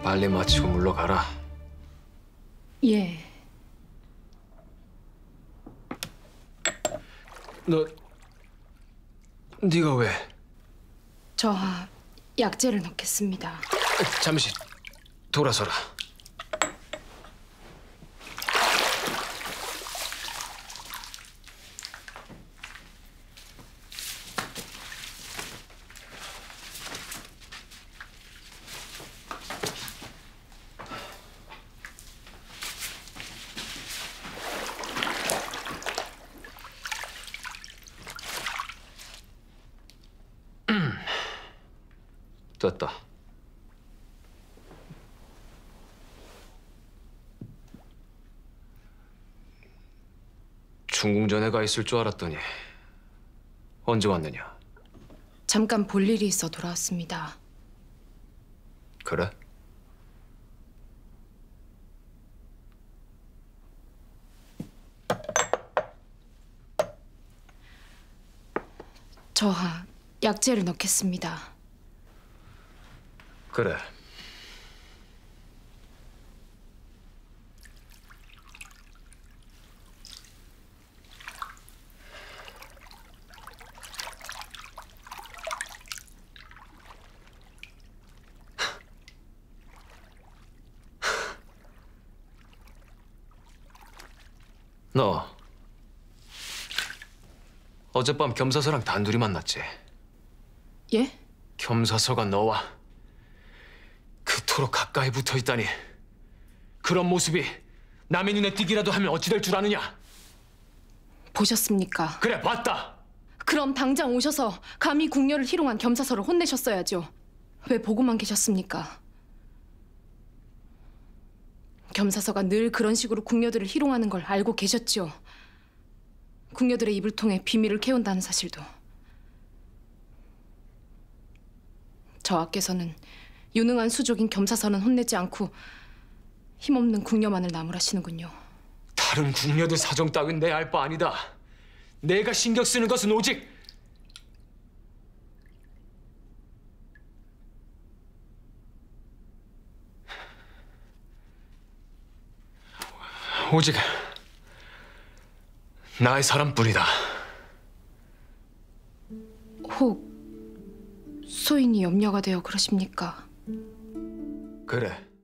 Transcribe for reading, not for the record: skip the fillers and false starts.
빨리 마치고 물러가라. 예. 네가 왜? 저 약재를 넣겠습니다. 잠시 돌아서라. 됐다. 중궁전에 가 있을 줄 알았더니 언제 왔느냐? 잠깐 볼 일이 있어 돌아왔습니다. 그래? 저 약재를 넣겠습니다. 그래. 너 어젯밤 겸사서랑 단둘이 만났지? 예? 겸사서가 너와 그토록 가까이 붙어 있다니. 그런 모습이 남의 눈에 띄기라도 하면 어찌 될 줄 아느냐? 보셨습니까? 그래, 봤다. 그럼 당장 오셔서 감히 궁녀를 희롱한 겸사서를 혼내셨어야죠. 왜 보고만 계셨습니까? 겸사서가 늘 그런 식으로 궁녀들을 희롱하는 걸 알고 계셨죠. 궁녀들의 입을 통해 비밀을 캐온다는 사실도. 저하께서는 유능한 수족인 겸사서는 혼내지 않고 힘없는 궁녀만을 나무라시는군요. 다른 궁녀들 사정 따윈 내 알 바 아니다. 내가 신경 쓰는 것은 오직 나의 사람뿐이다. 혹 소인이 염려가 되어 그러십니까? 그래.